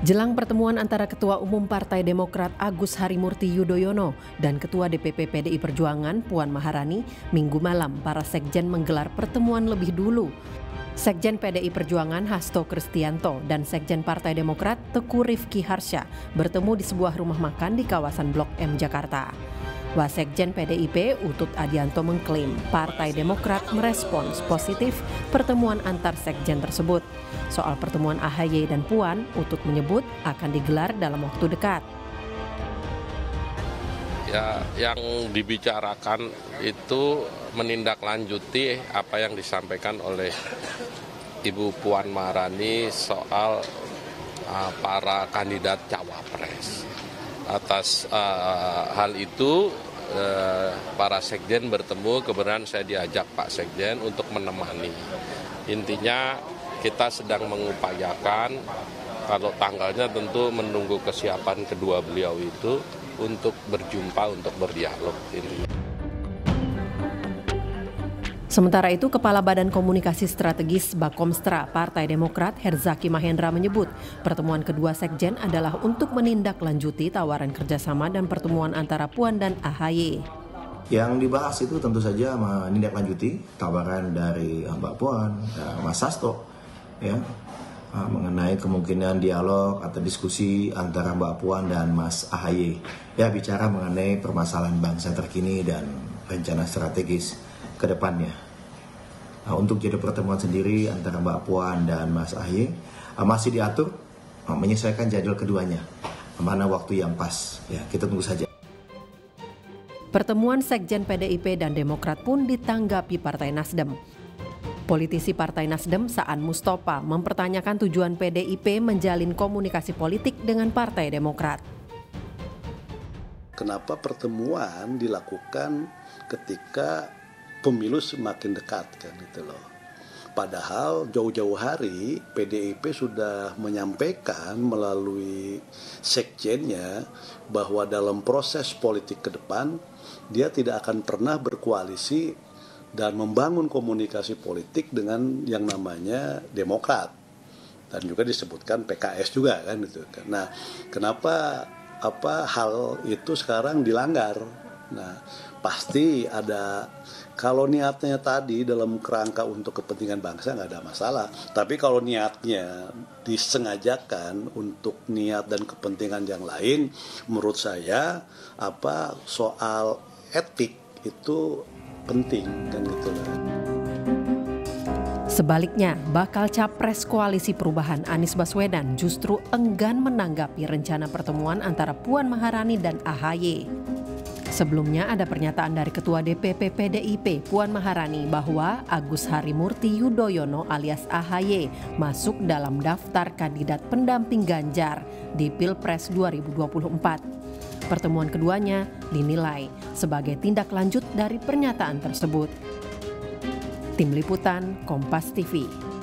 Jelang pertemuan antara Ketua Umum Partai Demokrat Agus Harimurti Yudhoyono dan Ketua DPP PDI Perjuangan Puan Maharani, Minggu malam para sekjen menggelar pertemuan lebih dulu. Sekjen PDI Perjuangan Hasto Kristianto dan Sekjen Partai Demokrat Teguh Rifki Harsha bertemu di sebuah rumah makan di kawasan Blok M Jakarta. Wasekjen PDIP Utut Adianto mengklaim Partai Demokrat merespons positif pertemuan antar sekjen tersebut. Soal pertemuan AHY dan Puan, Utut menyebut akan digelar dalam waktu dekat. Ya, yang dibicarakan itu menindaklanjuti apa yang disampaikan oleh Ibu Puan Maharani soal para kandidat cawapres. Atas hal itu para sekjen bertemu, kebetulan saya diajak Pak Sekjen untuk menemani. Intinya kita sedang mengupayakan, kalau tanggalnya tentu menunggu kesiapan kedua beliau itu untuk berjumpa, untuk berdialog. Sementara itu, Kepala Badan Komunikasi Strategis Bakomstra Partai Demokrat Herzaki Mahendra menyebut pertemuan kedua sekjen adalah untuk menindaklanjuti tawaran kerjasama dan pertemuan antara Puan dan AHY. Yang dibahas itu tentu saja menindaklanjuti tawaran dari Mbak Puan, Mas Hasto, ya, mengenai kemungkinan dialog atau diskusi antara Mbak Puan dan Mas AHY. Ya, bicara mengenai permasalahan bangsa terkini dan rencana strategis ke depannya. Untuk jadi pertemuan sendiri antara Mbak Puan dan Mas AHY masih diatur, menyesuaikan jadwal keduanya, mana waktu yang pas. Ya, kita tunggu saja. Pertemuan Sekjen PDIP dan Demokrat pun ditanggapi Partai Nasdem. Politisi Partai Nasdem Saan Mustopa mempertanyakan tujuan PDIP menjalin komunikasi politik dengan Partai Demokrat. Kenapa pertemuan dilakukan ketika pemilu semakin dekat kan gitu loh. Padahal jauh-jauh hari PDIP sudah menyampaikan melalui sekjennya bahwa dalam proses politik ke depan dia tidak akan pernah berkoalisi dan membangun komunikasi politik dengan yang namanya Demokrat. Dan juga disebutkan PKS juga kan gitu kan. Nah, kenapa hal itu sekarang dilanggar? Nah, pasti ada, kalau niatnya tadi dalam kerangka untuk kepentingan bangsa nggak ada masalah. Tapi kalau niatnya disengajakan untuk niat dan kepentingan yang lain, menurut saya soal etik itu penting kan gitu lah. Sebaliknya, bakal capres Koalisi Perubahan Anies Baswedan justru enggan menanggapi rencana pertemuan antara Puan Maharani dan AHY. Sebelumnya ada pernyataan dari Ketua DPP PDIP Puan Maharani bahwa Agus Harimurti Yudhoyono alias AHY masuk dalam daftar kandidat pendamping Ganjar di Pilpres 2024. Pertemuan keduanya dinilai sebagai tindak lanjut dari pernyataan tersebut. Tim Liputan Kompas TV.